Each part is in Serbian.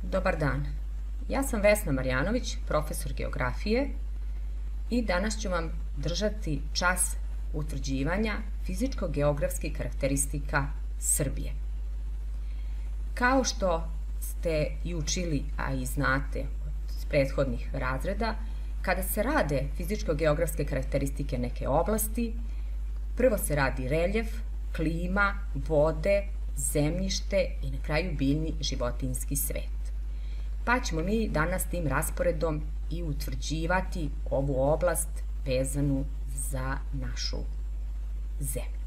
Dobar dan, ja sam Vesna Marjanović, profesor geografije i danas ću vam držati čas utvrđivanja fizičko-geografskih karakteristika Srbije. Kao što ste i učili, a i znate od prethodnih razreda, kada se rade fizičko-geografske karakteristike neke oblasti, prvo se radi reljef, klima, vode, zemljište i na kraju biljni životinjski svet. Pa ćemo mi danas tim rasporedom i utvrđivati ovu oblast vezanu za našu zemlju.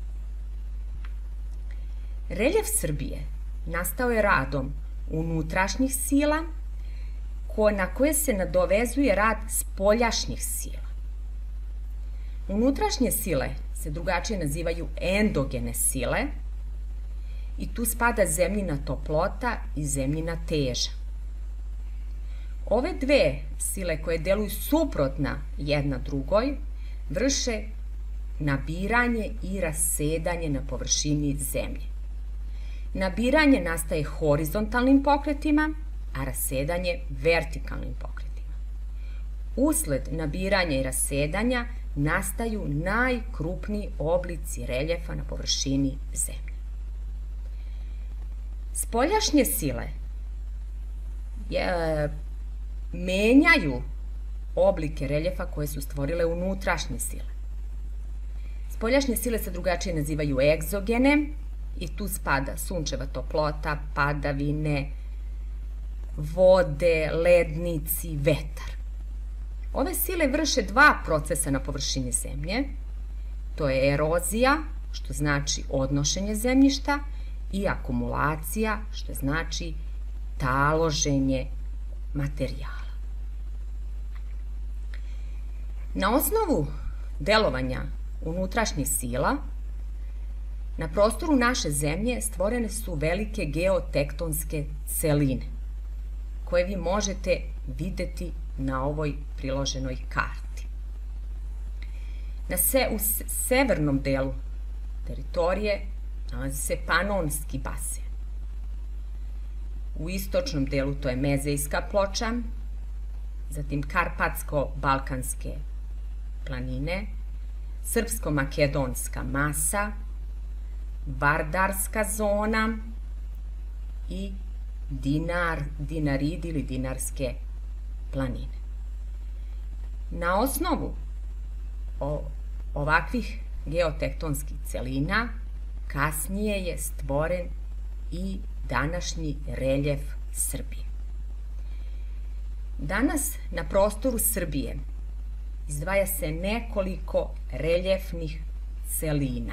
Reljef Srbije nastao je radom unutrašnjih sila na koje se nadovezuje rad spoljašnjih sila. Unutrašnje sile se drugačije nazivaju endogene sile i tu spada zemljina toplota i zemljina teža. Ove dve sile koje deluju suprotna jedna drugoj vrše nabiranje i rasedanje na površini zemlje. Nabiranje nastaje horizontalnim pokretima, a rasedanje vertikalnim pokretima. Usled nabiranja i rasedanja nastaju najkrupniji oblici reljefa na površini zemlje. Spoljašnje sile menjaju oblike reljefa koje su stvorile unutrašnje sile. Spoljašnje sile se drugačije nazivaju egzogene i tu spada sunčeva toplota, padavine, vode, lednici, vetar. Ove sile vrše dva procesa na površini zemlje. To je erozija, što znači odnošenje zemljišta, i akumulacija, što znači taloženje materijala. Na osnovu delovanja unutrašnjih sila, na prostoru naše zemlje stvorene su velike geotektonske celine, koje vi možete videti na ovoj priloženoj karti. U severnom delu teritorije nalazi se Panonski basen. U istočnom delu to je Mezejska ploča, zatim Karpatsko-balkanske planine, Srpsko-makedonska masa, Vardarska zona i Dinarid ili Dinarske planine. Na osnovu ovakvih geotektonskih celina kasnije je stvoren i današnji reljef Srbije. Danas na prostoru Srbije izdvaja se nekoliko reljefnih celina.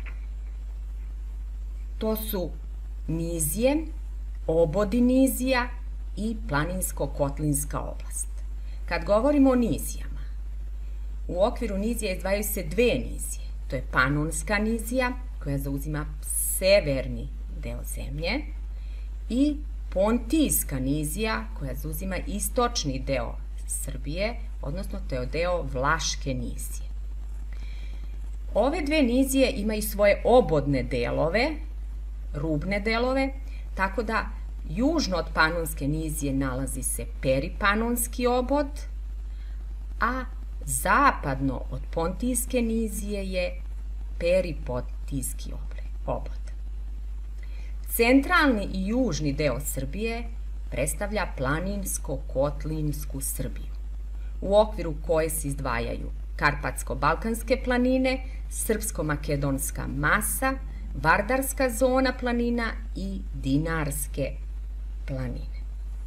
To su nizije, obodi nizija i planinsko-kotlinska oblast. Kad govorimo o nizijama, u okviru nizija izdvajaju se dve nizije. To je Panonska nizija, koja zauzima severni deo zemlje, i Pontijska nizija, koja zauzima istočni deo Srbije, odnosno to je deo Vlaške nizije. Ove dve nizije imaju svoje obodne delove, rubne delove, tako da južno od Panonske nizije nalazi se Peripanonski obod, a zapadno od Pontijske nizije je Peripontijski obod. Centralni i južni deo Srbije predstavlja planinsko-kotlinsku Srbiju, u okviru koje se izdvajaju Karpatsko-balkanske planine, Srpsko-makedonska masa, Vardarska zona planina i Dinarske planine.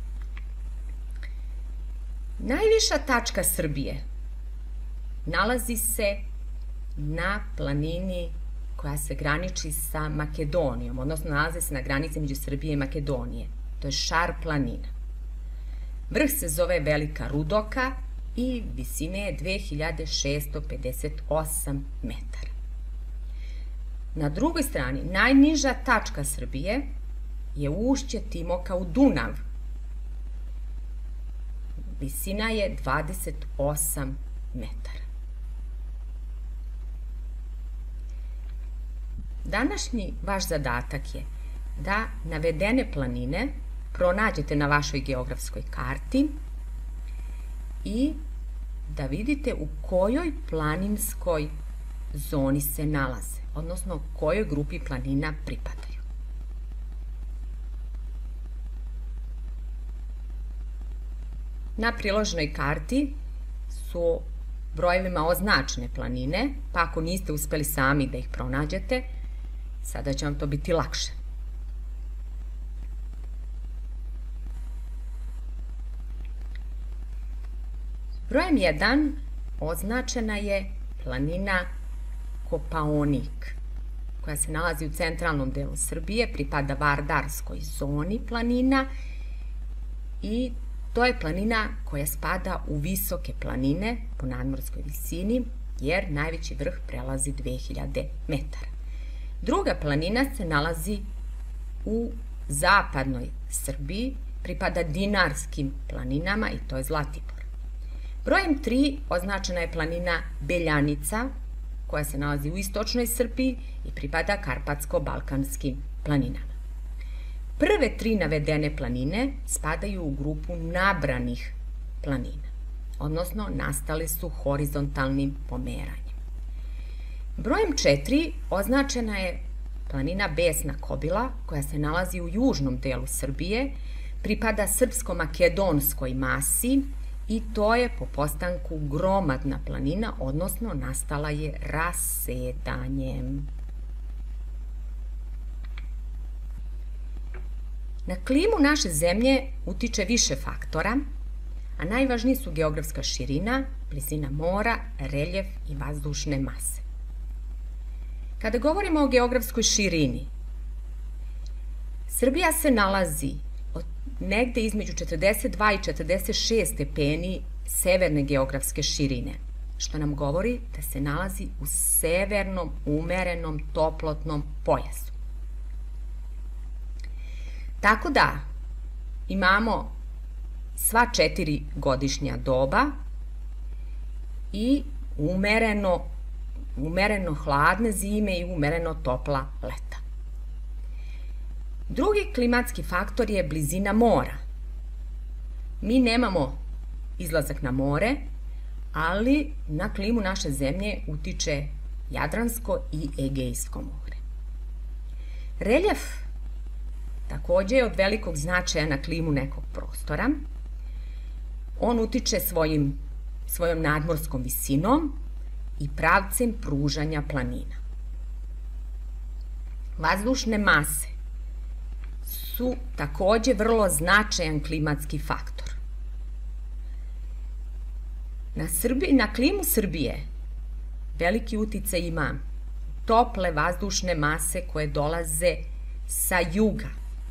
Najviša tačka Srbije nalazi se na planini koja se graniči sa Makedonijom, odnosno nalazi se na granici među Srbije i Makedonije. To je Šar planina. Vrh se zove Velika Rudoka i visine je 2658 metara. Na drugoj strani, najniža tačka Srbije je ušće Timoka u Dunav. Visina je 28 metara. Današnji vaš zadatak je da navedene planine pronađete na vašoj geografskoj karti i da vidite u kojoj planinskoj zoni se nalaze, odnosno kojoj grupi planina pripadaju. Na priloženoj karti su brojevima označene planine, pa ako niste uspeli sami da ih pronađete, sada će vam to biti lakše. Brojem 1 označena je planina Kopaonik, koja se nalazi u centralnom delu Srbije, pripada Vardarskoj zoni planina i to je planina koja spada u visoke planine po nadmorskoj visini, jer najveći vrh prelazi 2000 metara. Druga planina se nalazi u zapadnoj Srbiji, pripada Dinarskim planinama i to je Zlatibor. Brojem 3 označena je planina Beljanica, koja se nalazi u istočnoj Srbiji i pripada Karpatsko-balkanskim planinama. Prve 3 navedene planine spadaju u grupu nabranih planina, odnosno nastale su horizontalnim pomeranjem. Brojem 4 označena je planina Besna Kobila, koja se nalazi u južnom delu Srbije, pripada srpsko-makedonskoj masi i to je po postanku gromadna planina, odnosno nastala je rasedanjem. Na klimu naše zemlje utiče više faktora, a najvažniji su geografska širina, blizina mora, reljef i vazdušne mase. Kada govorimo o geografskoj širini, Srbija se nalazi negde između 42 i 46 stepeni severne geografske širine, što nam govori da se nalazi u severnom umerenom toplotnom pojasu. Tako da imamo sva 4 godišnja doba i umereno hladne zime i umereno topla leta. Drugi klimatski faktor je blizina mora. Mi nemamo izlazak na more, ali na klimu naše zemlje utiče Jadransko i Egejsko more. Reljef takođe je od velikog značaja na klimu nekog prostora. On utiče svojom nadmorskom visinom i pravcem pružanja planina. Vazdušne mase su takođe vrlo značajan klimatski faktor. Na klimu Srbije veliki uticaj ima tople vazdušne mase koje dolaze sa juga.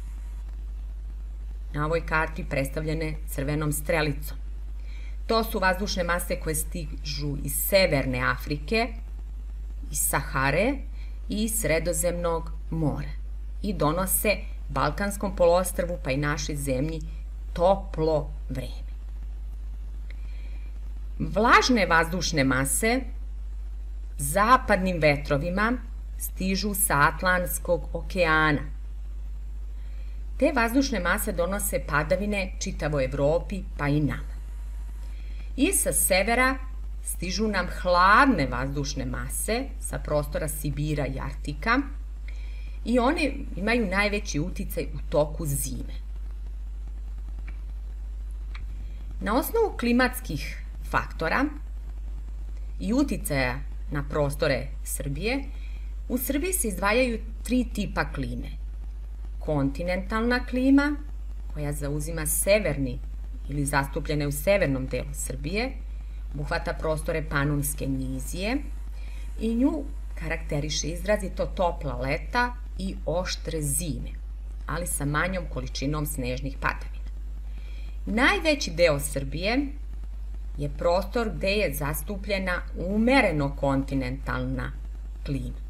Na ovoj karti predstavljene crvenom strelicom. To su vazdušne mase koje stižu iz Severne Afrike, iz Sahare i iz Sredozemnog mora i donose Balkanskom poluostrvu pa i našoj zemlji toplo vreme. Vlažne vazdušne mase zapadnim vetrovima stižu sa Atlantskog okeana. Te vazdušne mase donose padavine čitavoj Evropi pa i nama. I sa severa stižu nam hladne vazdušne mase sa prostora Sibira i Arktika i one imaju najveći uticaj u toku zime. Na osnovu klimatskih faktora i uticaja na prostore Srbije, u Srbiji se izdvajaju 3 tipa klime. Kontinentalna klima, koja zauzima severni ili zastupljena je u severnom delu Srbije, obuhvata prostore Panonske nizije i nju karakteriše izrazito topla leta i oštre zime, ali sa manjom količinom snežnih padavina. Najveći deo Srbije je prostor gde je zastupljena umereno kontinentalna klima.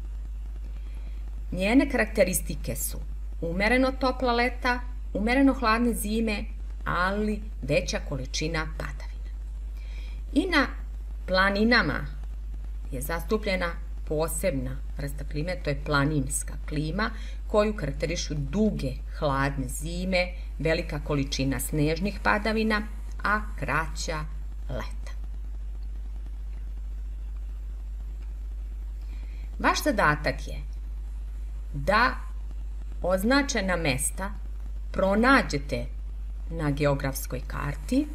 Njene karakteristike su umereno topla leta, umereno hladne zime, ali veća količina padavina. I na planinama je zastupljena posebna vrsta klime, to je planinska klima, koju karakterišu duge, hladne zime, velika količina snežnih padavina, a kraća leta. Vaš zadatak je da označena mesta pronađete na geografskoj karti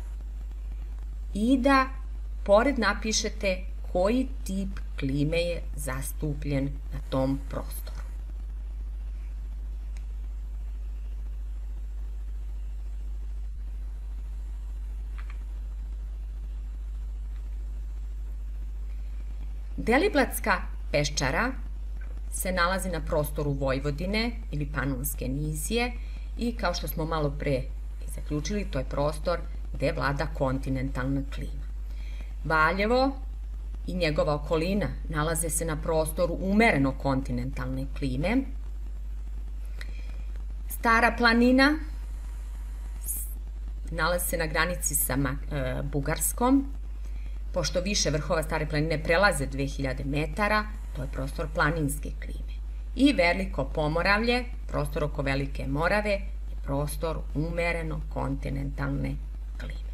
i da pored napišete koji tip klime je zastupljen na tom prostoru. Deliblatska peščara se nalazi na prostoru Vojvodine ili Panonske nizije i kao što smo malo pre zaključili, to je prostor gde vlada kontinentalna klima. Valjevo i njegova okolina nalaze se na prostoru umereno kontinentalne klime. Stara planina nalazi se na granici sa Bugarskom. Pošto više vrhova Stare planine prelaze 2000 metara, to je prostor planinske klime. I Veliko Pomoravlje, prostor oko Velike Morave, je prostor umereno kontinentalne klime.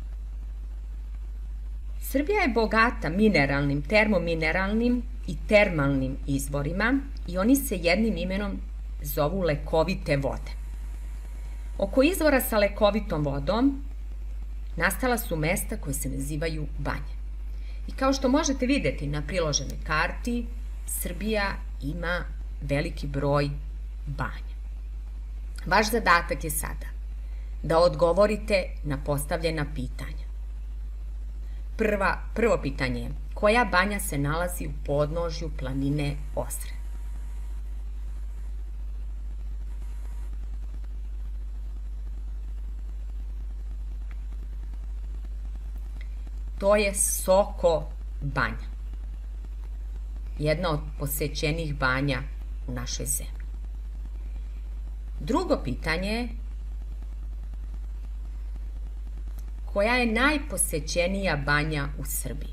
Srbija je bogata mineralnim, termomineralnim i termalnim izvorima i oni se jednim imenom zovu lekovite vode. Oko izvora sa lekovitom vodom nastala su mesta koje se nazivaju banje. I kao što možete videti na priloženoj karti, Srbija ima veliki broj banja. Vaš zadatak je sada da odgovorite na postavljena pitanja. Prvo pitanje je: koja banja se nalazi u podnožju planine Osre? To je Soko banja. Jedna od posećenijih banja u našoj zemlji. Drugo pitanje je: koja je najposećenija banja u Srbiji?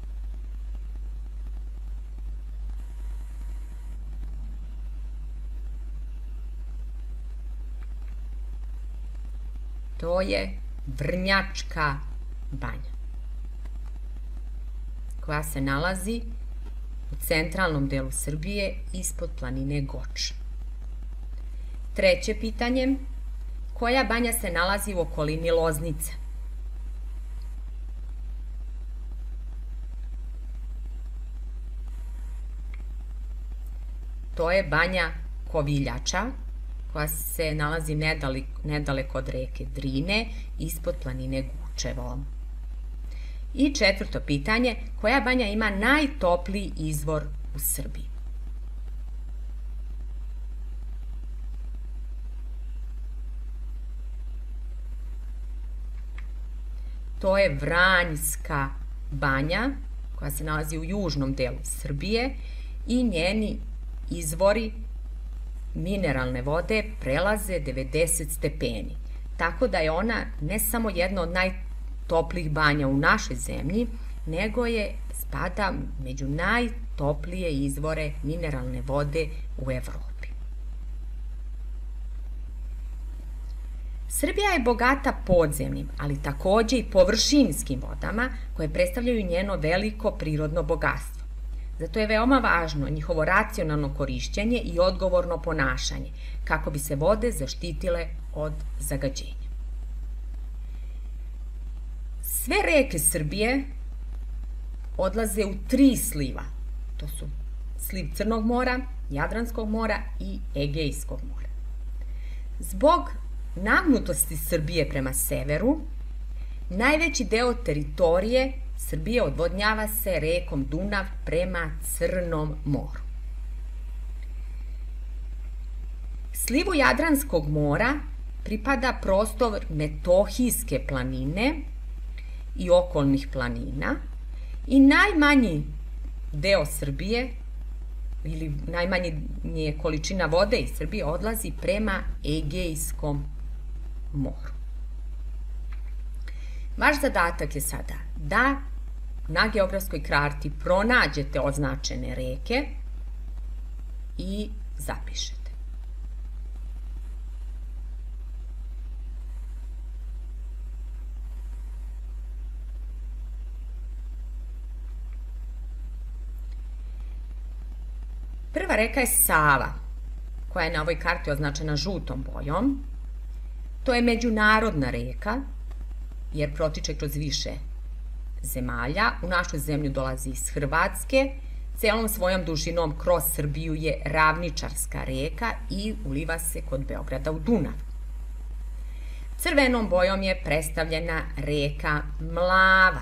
To je Vrnjačka banja, koja se nalazi u centralnom delu Srbije ispod planine Goč. Treće pitanje: koja banja se nalazi u okolini Loznice? To je banja Koviljača, koja se nalazi nedaleko od reke Drine, ispod planine Gučevo. I četvrto pitanje: koja banja ima najtopliji izvor u Srbiji? To je Vranjska banja, koja se nalazi u južnom delu Srbije i njeni izvori mineralne vode prelaze 90 stepeni. Tako da je ona ne samo jedna od najtoplijih banja u našoj zemlji, nego spada među najtoplije izvore mineralne vode u Evropi. Srbija je bogata podzemnim, ali takođe i površinskim vodama koje predstavljaju njeno veliko prirodno bogatstvo. Zato je veoma važno njihovo racionalno korišćenje i odgovorno ponašanje, kako bi se vode zaštitile od zagađenja. Sve reke Srbije odlaze u 3 sliva. To su sliv Crnog mora, Jadranskog mora i Egejskog mora. Zbog nagnutosti Srbije prema severu, najveći deo teritorije Srbije odvodnjava se rekom Dunav prema Crnom moru. Slivu Jadranskog mora pripada prostor Metohijske planine i okolnih planina i najmanji deo Srbije ili najmanja količina vode iz Srbije odlazi prema Egejskom moru. Vaš zadatak je sada da na geografskoj karti pronađete označene reke i zapišete. Prva reka je Sava, koja je na ovoj karti označena žutom bojom. To je međunarodna reka, jer protiče kroz više zemalja. U našu zemlju dolazi iz Hrvatske. Celom svojom dužinom kroz Srbiju je ravničarska reka i uliva se kod Beograda u Dunav. Crvenom bojom je predstavljena reka Mlava,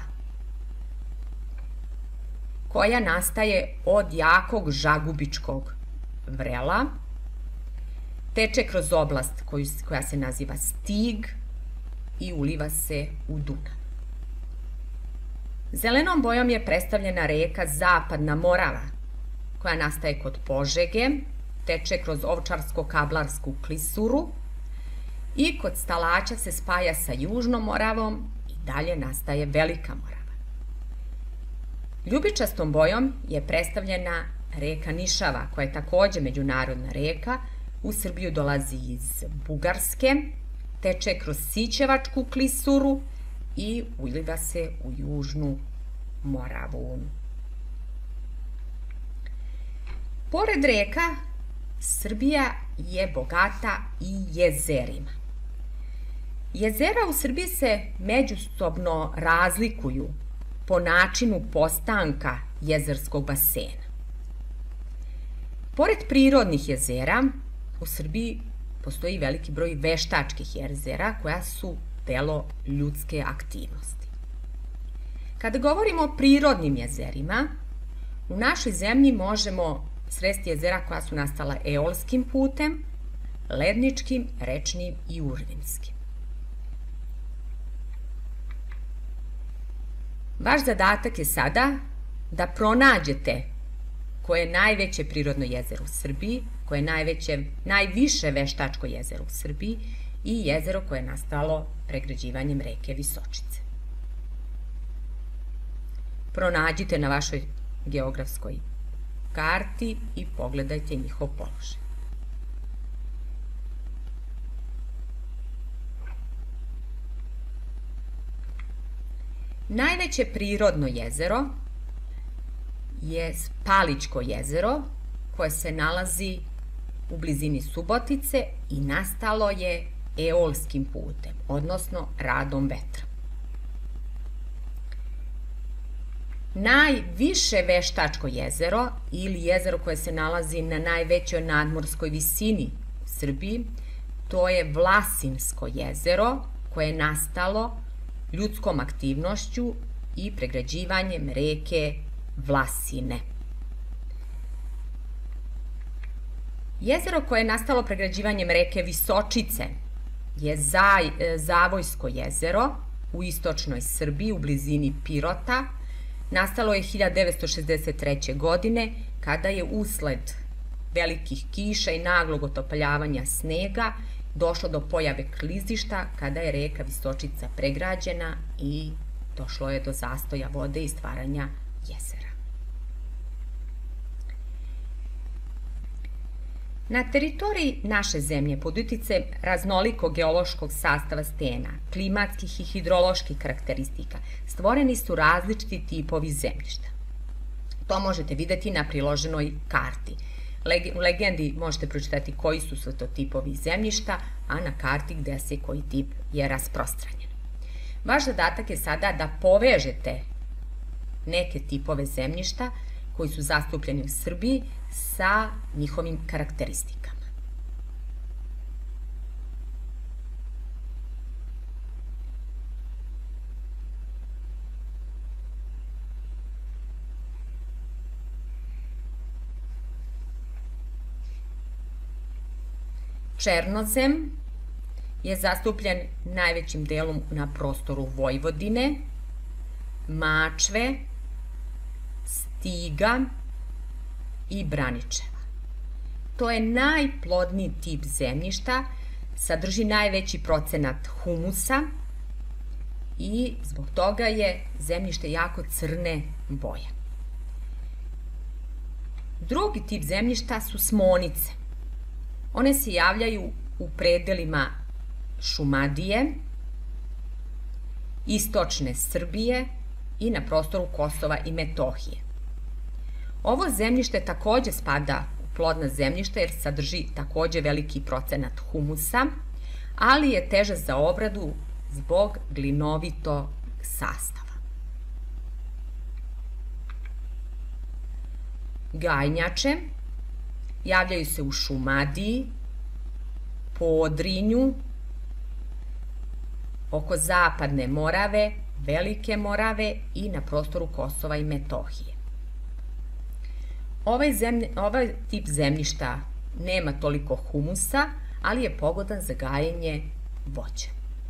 koja nastaje od jakog žagubičkog vrela, teče kroz oblast koja se naziva Stig i uliva se u Dunav. Zelenom bojom je predstavljena reka Zapadna Morava, koja nastaje kod Požege, teče kroz Ovčarsko-Kablarsku klisuru i kod Stalaća se spaja sa Južnom Moravom i dalje nastaje Velika Morava. Ljubičastom bojom je predstavljena reka Nišava, koja je takođe međunarodna reka. U Srbiju dolazi iz Bugarske, teče kroz Sićevačku klisuru i uliva se u Južnu Moravu. Pored reka, Srbija je bogata i jezerima. Jezera u Srbiji se međusobno razlikuju po načinu postanka jezerskog basena. Pored prirodnih jezera, u Srbiji postoji veliki broj veštačkih jezera koja su delo ljudske aktivnosti. Kada govorimo o prirodnim jezerima, u našoj zemlji možemo sresti jezera koja su nastala eolskim putem, ledničkim, rečnim i urvinskim. Vaš zadatak je sada da pronađete koje je najveće prirodno jezero u Srbiji, koje je najviše veštačko jezero u Srbiji i jezero koje je nastalo pregrađivanjem reke Visočice. Pronađite na vašoj geografskoj karti i pogledajte njihov položaj. Najveće prirodno jezero je Palićko jezero, koje se nalazi u blizini Subotice i nastalo je eolskim putem, odnosno radom vetra. Najviše veštačko jezero ili jezero koje se nalazi na najvećoj nadmorskoj visini u Srbiji, to je Vlasinsko jezero, koje je nastalo ljudskom aktivnošću i pregrađivanjem reke Vlasine. Jezero koje je nastalo pregrađivanjem reke Visočice je Zavojsko jezero u istočnoj Srbiji u blizini Pirota. Nastalo je 1963. godine kada je usled velikih kiša i naglog otopljavanja snega došlo do pojave klizišta kada je reka Visočica pregrađena i došlo je do zastoja vode i stvaranja jezera. Na teritoriji naše zemlje pod uticajem raznolikog geološkog sastava stena, klimatskih i hidroloških karakteristika, stvoreni su različiti tipovi zemljišta. To možete videti na priloženoj karti. U legendi možete pročitati koji su sve to tipovi zemljišta, a na karti gde se koji tip je rasprostranjen. Vaš zadatak je sada da povežete neke tipove zemljišta koji su zastupljeni u Srbiji sa njihovim karakteristikama. Černozem je zastupljen najvećim delom na prostoru Vojvodine, Mačve, Stiga i Braničeva. To je najplodniji tip zemljišta, sadrži najveći procenat humusa i zbog toga je zemljište jako crne boje. Drugi tip zemljišta su smonice. One se javljaju u predelima Šumadije, istočne Srbije i na prostoru Kosova i Metohije. Ovo zemljište takođe spada u plodna zemljišta jer sadrži takođe veliki procenat humusa, ali je teže za obradu zbog glinovitog sastava. Gajnjače javljaju se u Šumadiji, Podrinju, oko Zapadne Morave, Velike Morave i na prostoru Kosova i Metohije. Ovaj tip zemljišta nema toliko humusa, ali je pogodan za gajenje voća.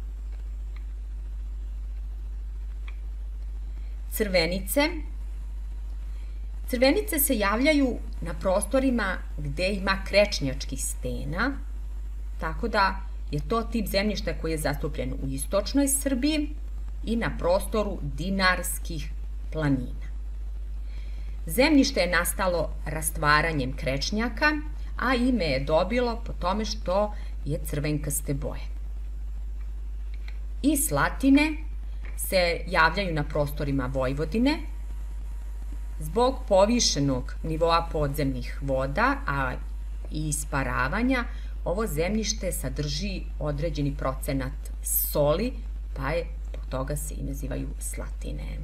Crvenice. Crvenice se javljaju na prostorima gde ima krečnjačkih stena, tako da je to tip zemljišta koji je zastupljen u istočnoj Srbiji i na prostoru Dinarskih planina. Zemljište je nastalo rastvaranjem krečnjaka, a ime je dobilo po tome što je crvenkaste boje. I Slatine se javljaju na prostorima Vojvodine. Zbog povišenog nivoa podzemnih voda, a i isparavanja, ovo zemljište sadrži određeni procenat soli, pa je zbog toga se i nazivaju Slatine.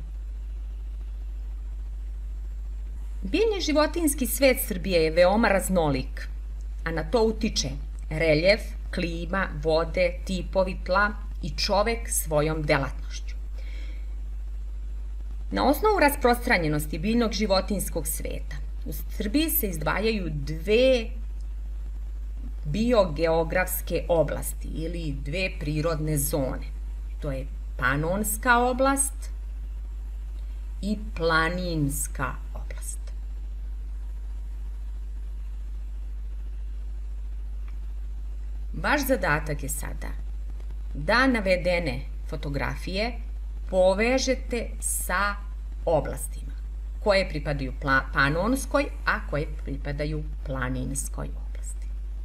Biljni životinjski svet Srbije je veoma raznolik, a na to utiče reljef, klima, vode, tipovi tla i čovek svojom delatnošću. Na osnovu rasprostranjenosti biljnog životinjskog sveta, u Srbiji se izdvajaju dve biogeografske oblasti ili dve prirodne zone. To je Panonska oblast i Planinska oblast. Vaš zadatak je sada da navedene fotografije povežete sa oblastima koje pripadaju Panonskoj, a koje pripadaju Planinskoj oblasti.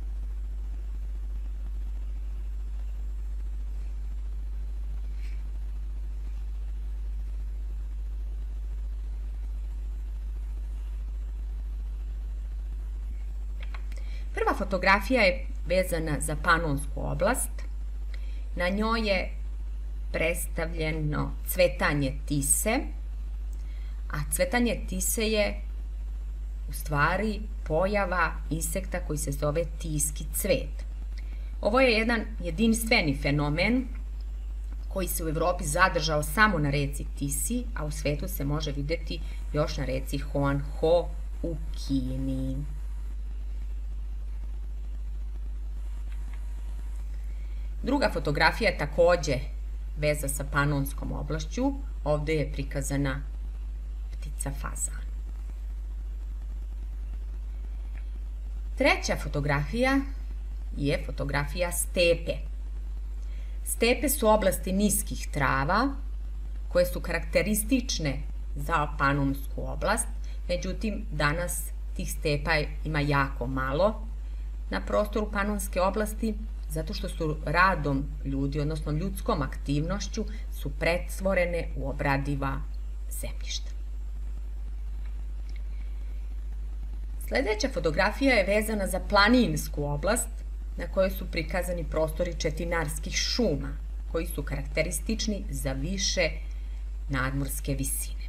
Prva fotografija je vezana za Panonsku oblast. Na njoj je predstavljeno cvetanje tise, a cvetanje tise je u stvari pojava insekta koji se zove tiski cvet. Ovo je jedan jedinstveni fenomen koji se u Evropi zadržao samo na reci Tisi, a u svetu se može videti još na reci Huanghe u Kini. Druga fotografija je takođe veza sa Panonskom oblašću. Ovde je prikazana ptica fazan. Treća fotografija je fotografija stepe. Stepe su oblasti niskih trava koje su karakteristične za Panonsku oblast, međutim danas tih stepa ima jako malo na prostoru Panonske oblasti, zato što su radom ljudi, odnosno ljudskom aktivnošću, su pretvorene u obradiva zemljišta. Sledeća fotografija je vezana za Planinsku oblast, na kojoj su prikazani prostori četinarskih šuma, koji su karakteristični za više nadmorske visine.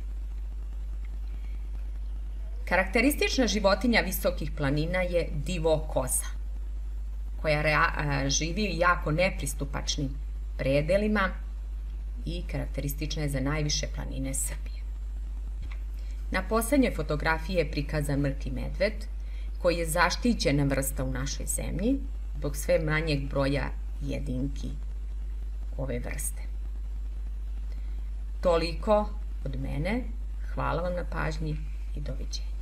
Karakteristična životinja visokih planina je divokoza, koja živi u jako nepristupačnim predelima i karakteristična je za najviše planine Srbije. Na poslednjoj fotografiji je prikazan mrki medved, koji je zaštićena vrsta u našoj zemlji zbog sve manjeg broja jedinki ove vrste. Toliko od mene, hvala vam na pažnji i doviđenja.